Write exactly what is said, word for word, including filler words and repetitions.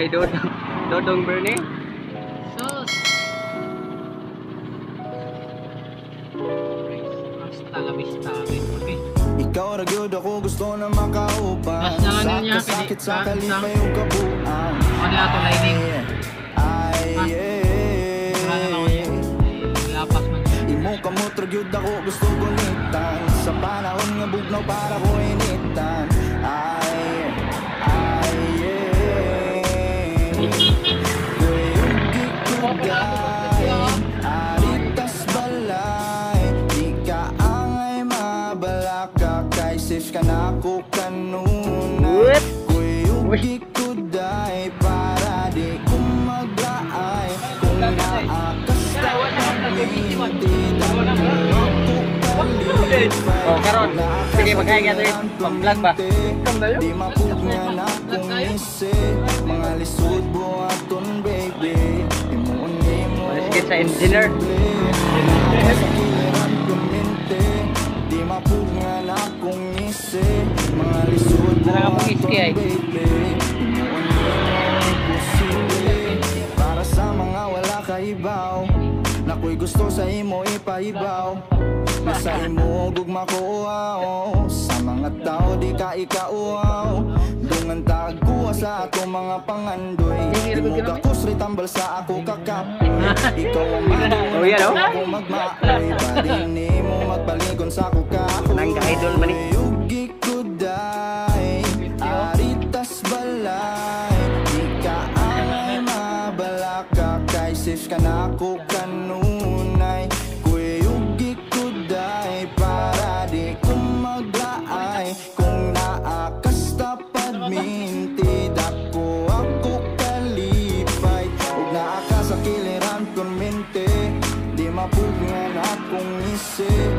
kay Dodong Dodong Bernie. Sus. Hasta la vista, baby. Ikaw ra gyud ako gusto na makauban. Mas na lang niya, sakit sa pwede- kalipay ug kabuan. Ano ato lining? Ay, Ah. eh. Wala na lang yun. Lapas man. Imo kamot ra gyud ako gusto gulitan. Sa panahon nga bugnaw para ko initan. Ay, ay, eh. Kuyugi kuday, aritas balay. Di ka angay mabalaka, kay safe ka na ako kanunay. Kuyugi kuday, para di ko maglaay. Kung naakas tawad hindi dako ako kalipay. Oh, karon. Sige, magkaya ka rin. Pang-vlog ba? Di mapugnan akong isi. Mga lisod buhaton baby. Imuon mo Maniskin sa engineer. sa kiliran kuminti. Di mapugnan akong isi. Mga lisod Wala ka pong buhaton iski, ay. baby. Imuon mo posible. Para sa mga wala kaibaw, na ko'y gusto sa imo ipaibaw. Sa imo gugma ko wow. Sa mga tao di ka ikauaw. Dungan tagkuha sa ato mga pangandoy. Di mo gakus ritambal sa ako kakapoy. Ikaw ang madoon, Oh, yan, oh. ako magmaoy. Balini mo magpalingon sa ako kahoy. Nang ka-idol man, eh. Yugi kuday, aritas balay. Di ka angay mabalaka, kay safe ka na ako kanunay. Kuyugi kuday, para di ko maglaay. Kung naakas tapad minti, dako ako kalipay. Ug naaka sa kiliran kon minti, di mapugnan akong isi.